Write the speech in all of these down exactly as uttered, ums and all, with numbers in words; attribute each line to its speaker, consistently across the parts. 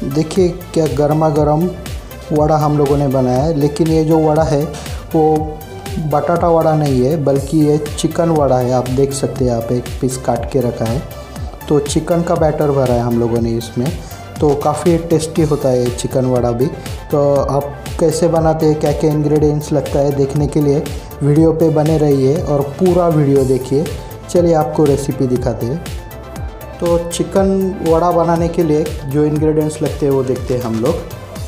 Speaker 1: देखिए क्या गर्मा गर्म वड़ा हम लोगों ने बनाया है। लेकिन ये जो वड़ा है वो बटाटा वड़ा नहीं है, बल्कि ये चिकन वड़ा है। आप देख सकते हैं, यहाँ पे एक पीस काट के रखा है। तो चिकन का बैटर भरा है हम लोगों ने इसमें। तो काफ़ी टेस्टी होता है ये चिकन वड़ा भी। तो आप कैसे बनाते हैं, क्या क्या इंग्रेडिएंट्स लगता है, देखने के लिए वीडियो पे बने रहिए और पूरा वीडियो देखिए। चलिए आपको रेसिपी दिखाते हैं। तो चिकन वड़ा बनाने के लिए जो इंग्रेडिएंट्स लगते हैं वो देखते हैं हम लोग।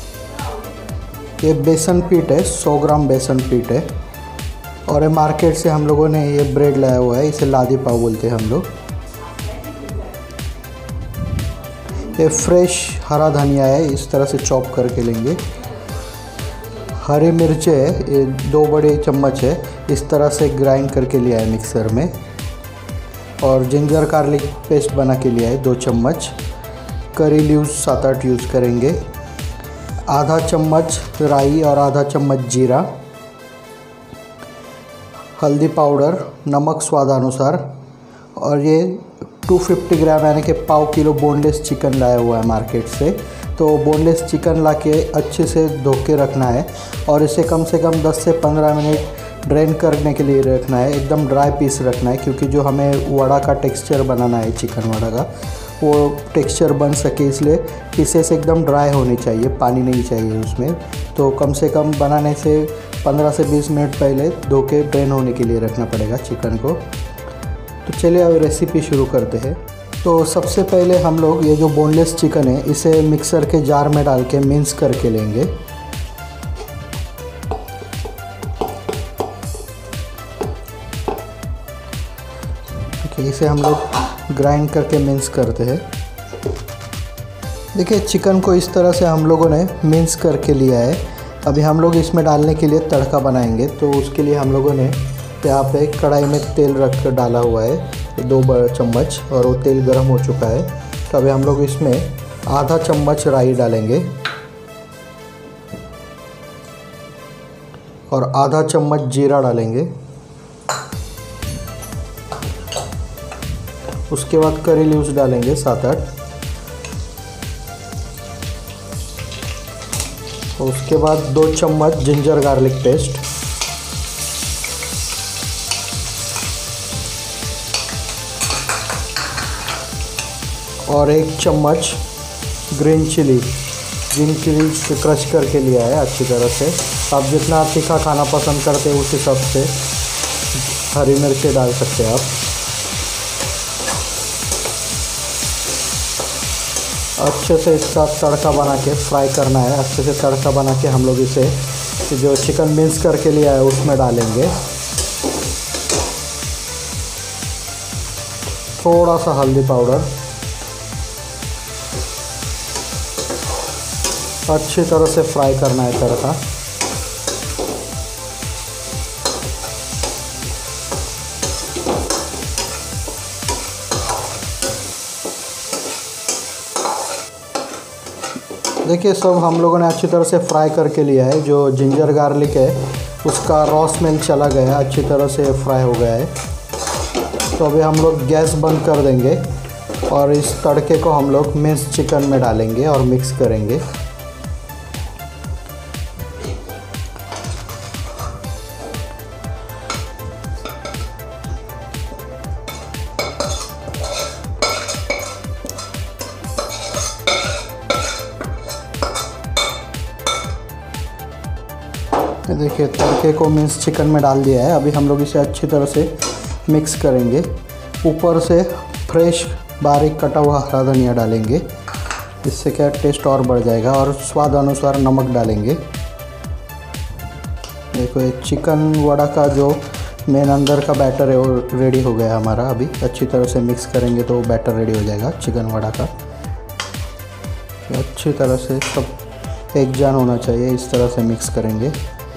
Speaker 1: ये बेसन पीठ है, सौ ग्राम बेसन पीठ है। और ये मार्केट से हम लोगों ने ये ब्रेड लाया हुआ है, इसे लादी पाव बोलते हैं हम लोग। ये फ्रेश हरा धनिया है, इस तरह से चॉप करके लेंगे। हरी मिर्च है, ये दो बड़े चम्मच है, इस तरह से ग्राइंड करके लिया है मिक्सर में। और जिंजर गार्लिक पेस्ट बना के लिया है दो चम्मच। करी लीव्स सात आठ यूज़ करेंगे। आधा चम्मच राई और आधा चम्मच जीरा। हल्दी पाउडर, नमक स्वादानुसार। और ये दो सौ पचास ग्राम यानी कि पाव किलो बोनलेस चिकन लाया हुआ है मार्केट से। तो बोनलेस चिकन लाके अच्छे से धो के रखना है और इसे कम से कम दस से पंद्रह मिनट ड्रेन करने के लिए रखना है। एकदम ड्राई पीस रखना है, क्योंकि जो हमें वड़ा का टेक्सचर बनाना है चिकन वड़ा का, वो टेक्सचर बन सके इसलिए पीसेस एकदम ड्राई होनी चाहिए, पानी नहीं चाहिए उसमें। तो कम से कम बनाने से पंद्रह से बीस मिनट पहले धो के ड्रेन होने के लिए रखना पड़ेगा चिकन को। तो चलिए अब रेसिपी शुरू करते हैं। तो सबसे पहले हम लोग ये जो बोनलेस चिकन है इसे मिक्सर के जार में डाल के मिक्स करके लेंगे। इसे हम लोग ग्राइंड करके मिक्स करते हैं। देखिए चिकन को इस तरह से हम लोगों ने मिक्स करके लिया है। अभी हम लोग इसमें डालने के लिए तड़का बनाएंगे। तो उसके लिए हम लोगों ने यहाँ पे कढ़ाई में तेल रख कर डाला हुआ है दो बड़ा चम्मच, और वो तेल गर्म हो चुका है। तो अभी हम लोग इसमें आधा चम्मच राई डालेंगे और आधा चम्मच जीरा डालेंगे। उसके बाद करी लीव्स डालेंगे सात आठ। और उसके बाद दो चम्मच जिंजर गार्लिक पेस्ट। और एक चम्मच green chilli green chilli crush करके लिया है अच्छी तरह से। आप जितना तीखा खाना पसंद करते हैं उस हिसाब से हरी मिर्चें डाल सकते हैं आप। अच्छे से इसका तड़का बना के फ्राई करना है। अच्छे से तड़का बना के हम लोग इसे जो चिकन मिक्स करके लिया है उसमें डालेंगे। थोड़ा सा हल्दी पाउडर, अच्छी तरह से फ्राई करना है तड़का। देखिए सब हम लोगों ने अच्छी तरह से फ्राई करके लिया है। जो जिंजर गार्लिक है उसका रॉ स्मेल चला गया है, अच्छी तरह से फ्राई हो गया है। तो अभी हम लोग गैस बंद कर देंगे और इस तड़के को हम लोग मिक्स चिकन में डालेंगे और मिक्स करेंगे। देखिए तड़के को मिक्स चिकन में डाल दिया है। अभी हम लोग इसे अच्छी तरह से मिक्स करेंगे। ऊपर से फ्रेश बारीक कटा हुआ हरा धनिया डालेंगे, इससे क्या टेस्ट और बढ़ जाएगा। और स्वाद अनुसार नमक डालेंगे। देखो ये चिकन वड़ा का जो मेन अंदर का बैटर है वो रेडी हो गया हमारा। अभी अच्छी तरह से मिक्स करेंगे तो बैटर रेडी हो जाएगा चिकन वड़ा का। अच्छी तरह से सब एक जान होना चाहिए, इस तरह से मिक्स करेंगे।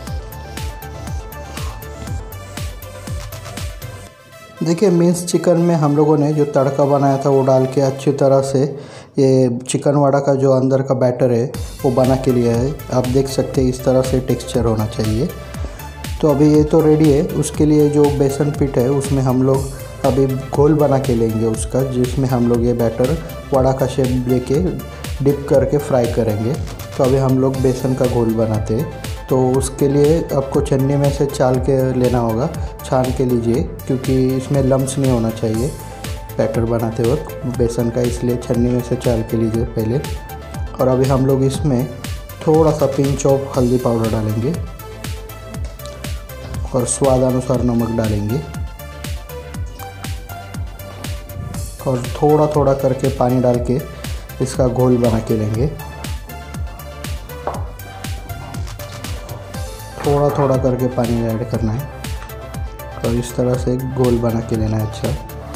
Speaker 1: देखिए मिक्स चिकन में हम लोगों ने जो तड़का बनाया था वो डाल के अच्छी तरह से ये चिकन वड़ा का जो अंदर का बैटर है वो बना के लिया है। आप देख सकते हैं इस तरह से टेक्सचर होना चाहिए। तो अभी ये तो रेडी है। उसके लिए जो बेसन पीठ है उसमें हम लोग अभी घोल बना के लेंगे उसका, जिसमें हम लोग ये बैटर वड़ा का शेप लेके डिप करके फ्राई करेंगे। तो अभी हम लोग बेसन का घोल बनाते हैं। तो उसके लिए आपको छन्नी में से चाल के लेना होगा, छान के लीजिए, क्योंकि इसमें लम्स नहीं होना चाहिए बैटर बनाते वक्त बेसन का, इसलिए छन्नी में से चाल के लीजिए पहले। और अभी हम लोग इसमें थोड़ा सा पिंच ऑफ हल्दी पाउडर डालेंगे और स्वाद अनुसार नमक डालेंगे और थोड़ा थोड़ा करके पानी डाल के इसका घोल बना के लेंगे। थोड़ा थोड़ा करके पानी ऐड करना है और इस तरह से घोल बना के लेना है अच्छा।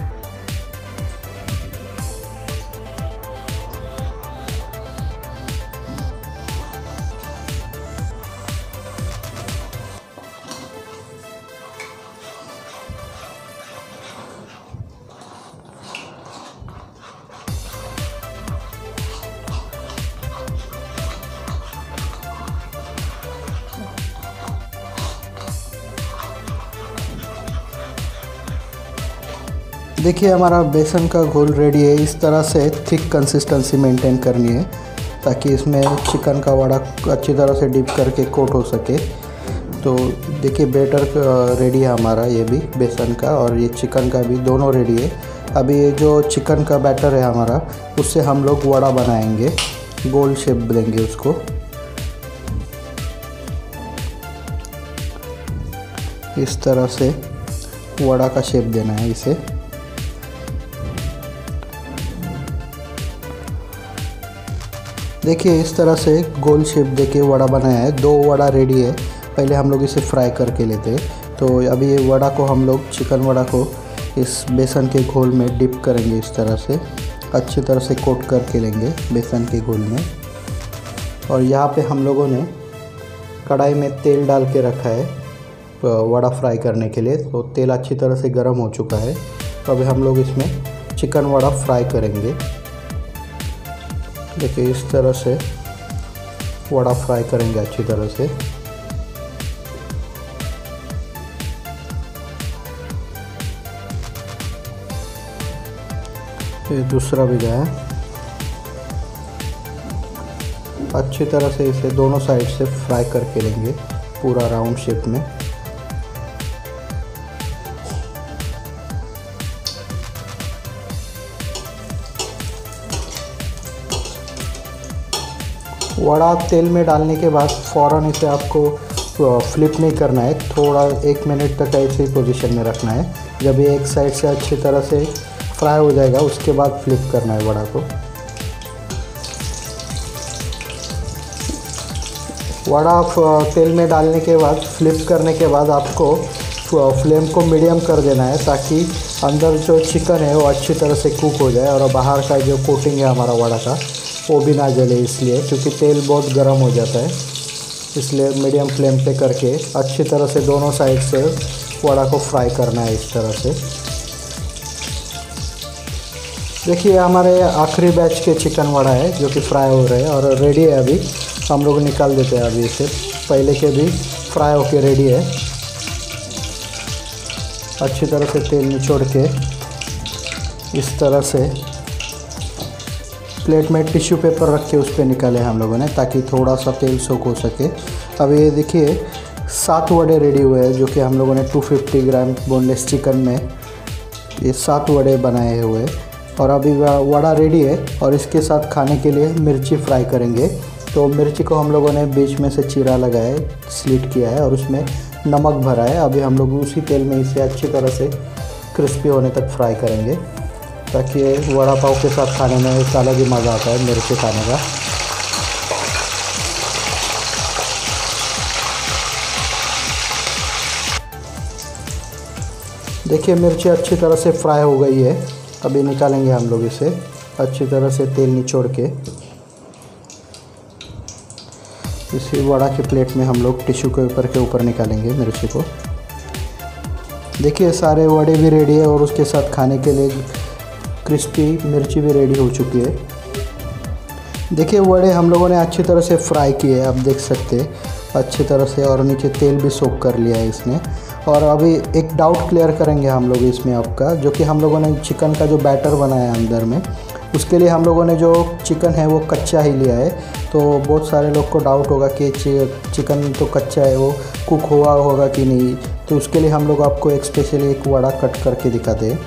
Speaker 1: देखिए हमारा बेसन का घोल रेडी है। इस तरह से थिक कंसिस्टेंसी मेंटेन करनी है ताकि इसमें चिकन का वड़ा अच्छी तरह से डिप करके कोट हो सके। तो देखिए बैटर रेडी है हमारा, ये भी बेसन का और ये चिकन का भी दोनों रेडी है। अभी ये जो चिकन का बैटर है हमारा, उससे हम लोग वड़ा बनाएंगे, गोल शेप देंगे उसको। इस तरह से वड़ा का शेप देना है इसे। देखिए इस तरह से गोल शेप देके वड़ा बनाया है। दो वड़ा रेडी है, पहले हम लोग इसे फ्राई करके लेते हैं। तो अभी ये वड़ा को हम लोग चिकन वड़ा को इस बेसन के घोल में डिप करेंगे, इस तरह से अच्छी तरह से कोट करके लेंगे बेसन के घोल में। और यहाँ पे हम लोगों ने कढ़ाई में तेल डाल के रखा है वड़ा फ्राई करने के लिए। तो तेल अच्छी तरह से गर्म हो चुका है। तो अभी हम लोग इसमें चिकन वड़ा फ्राई करेंगे। देखिए इस तरह से वड़ा फ्राई करेंगे अच्छी तरह से। ये दूसरा भी गया, अच्छी तरह से इसे दोनों साइड से फ्राई करके लेंगे पूरा राउंड शेप में। वड़ा तेल में डालने के बाद फ़ौरन इसे आपको फ्लिप नहीं करना है, थोड़ा एक मिनट तक ऐसे ही पोजीशन में रखना है। जब ये एक साइड से अच्छी तरह से फ्राई हो जाएगा उसके बाद फ्लिप करना है वड़ा को। वड़ा तेल में डालने के बाद फ्लिप करने के बाद आपको फ्लेम को मीडियम कर देना है ताकि अंदर जो चिकन है वो अच्छी तरह से कुक हो जाए और बाहर का जो कोटिंग है हमारा वड़ा का वो भी ना जले, इसलिए क्योंकि तेल बहुत गर्म हो जाता है। इसलिए मीडियम फ्लेम पे करके अच्छी तरह से दोनों साइड से वड़ा को फ्राई करना है इस तरह से। देखिए हमारे आखिरी बैच के चिकन वड़ा है जो कि फ्राई हो रहे हैं और रेडी है। अभी हम लोग निकाल देते हैं। अभी इसे पहले के भी फ्राई होके रेडी है। अच्छी तरह से तेल निचोड़ के इस तरह से प्लेट में टिश्यू पेपर रख के उस पर निकाले हम लोगों ने ताकि थोड़ा सा तेल सोख हो सके। अब ये देखिए सात वड़े रेडी हुए हैं जो कि हम लोगों ने दो सौ पचास ग्राम बोनलेस चिकन में ये सात वड़े बनाए हुए। और अभी वड़ा रेडी है और इसके साथ खाने के लिए मिर्ची फ्राई करेंगे। तो मिर्ची को हम लोगों ने बीच में से चीरा लगाया है, स्लिट किया है और उसमें नमक भरा है। अभी हम लोग उसी तेल में इसे अच्छी तरह से क्रिस्पी होने तक फ्राई करेंगे ताकि वड़ा पाव के साथ खाने में एक अलग ही मज़ा आता है मिर्ची खाने का। देखिए मिर्ची अच्छी तरह से फ्राई हो गई है। अभी निकालेंगे हम लोग इसे अच्छी तरह से तेल निचोड़ के। इसी वड़ा के प्लेट में हम लोग टिश्यू पेपर के ऊपर निकालेंगे मिर्ची को। देखिए सारे वड़े भी रेडी है और उसके साथ खाने के लिए क्रिस्पी मिर्ची भी रेडी हो चुकी है। देखिए वड़े हम लोगों ने अच्छी तरह से फ्राई किए हैं, आप देख सकते हैं अच्छी तरह से, और नीचे तेल भी सोक कर लिया है इसने। और अभी एक डाउट क्लियर करेंगे हम लोग इसमें आपका, जो कि हम लोगों ने चिकन का जो बैटर बनाया है अंदर में उसके लिए हम लोगों ने जो चिकन है वो कच्चा ही लिया है। तो बहुत सारे लोग को डाउट होगा कि चिकन तो कच्चा है, वो कुक हुआ होगा कि नहीं। तो उसके लिए हम लोग आपको एक स्पेशली एक वड़ा कट करके दिखाते हैं।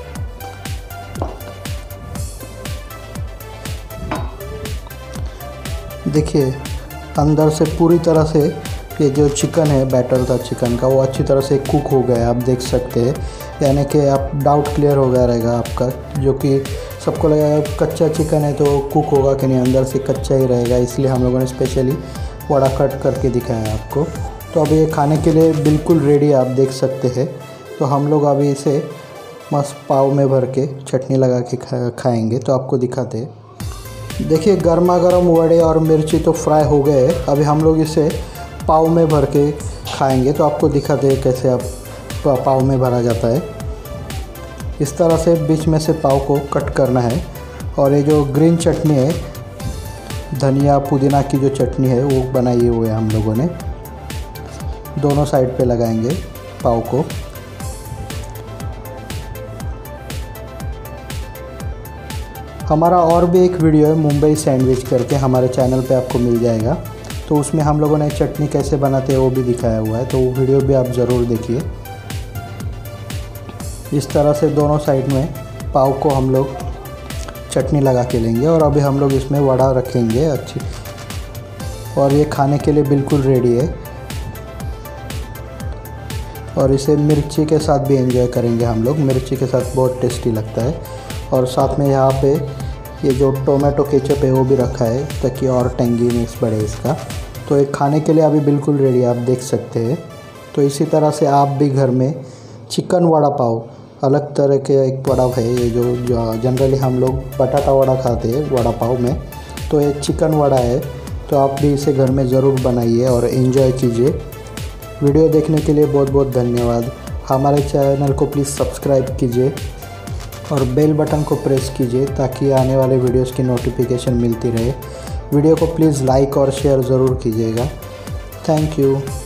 Speaker 1: देखिए अंदर से पूरी तरह से ये जो चिकन है, बैटर था चिकन का, वो अच्छी तरह से कुक हो गया है, आप देख सकते हैं। यानी कि आप डाउट क्लियर हो गया रहेगा आपका, जो कि सबको लगेगा कच्चा चिकन है तो कुक होगा कि नहीं, अंदर से कच्चा ही रहेगा। इसलिए हम लोगों ने स्पेशली वड़ा कट करके दिखाया है आपको। तो अभी ये खाने के लिए बिल्कुल रेडी आप देख सकते हैं। तो हम लोग अभी इसे मस्त पाव में भर के चटनी लगा के खा खाएँगे। तो आपको दिखाते हैं। देखिए गर्मा गर्म वड़े और मिर्ची तो फ्राई हो गए। अभी हम लोग इसे पाव में भर के खाएंगे। तो आपको दिखाते हैं कैसे आप पाव में भरा जाता है। इस तरह से बीच में से पाव को कट करना है। और ये जो ग्रीन चटनी है, धनिया पुदीना की जो चटनी है वो बनाई हुई है हम लोगों ने। दोनों साइड पे लगाएंगे पाव को। हमारा और भी एक वीडियो है मुंबई सैंडविच करके, हमारे चैनल पे आपको मिल जाएगा। तो उसमें हम लोगों ने चटनी कैसे बनाते हैं वो भी दिखाया हुआ है। तो वो वीडियो भी आप ज़रूर देखिए। इस तरह से दोनों साइड में पाव को हम लोग चटनी लगा के लेंगे। और अभी हम लोग इसमें वड़ा रखेंगे अच्छी, और ये खाने के लिए बिल्कुल रेडी है। और इसे मिर्ची के साथ भी एंजॉय करेंगे हम लोग। मिर्ची के साथ बहुत टेस्टी लगता है। और साथ में यहाँ पे ये जो टोमेटो केचप है वो भी रखा है ताकि और टेंगीनेस बढ़े इसका। तो ये खाने के लिए अभी बिल्कुल रेडी है, आप देख सकते हैं। तो इसी तरह से आप भी घर में चिकन वड़ा पाव, अलग तरह के एक वड़ा है ये, जो, जो जनरली हम लोग बटाटा वड़ा खाते हैं वड़ा पाव में, तो ये चिकन वड़ा है। तो आप भी इसे घर में ज़रूर बनाइए और एंजॉय कीजिए। वीडियो देखने के लिए बहुत बहुत धन्यवाद। हमारे चैनल को प्लीज़ सब्सक्राइब कीजिए और बेल बटन को प्रेस कीजिए ताकि आने वाले वीडियोस की नोटिफिकेशन मिलती रहे। वीडियो को प्लीज़ लाइक और शेयर ज़रूर कीजिएगा। Thank you.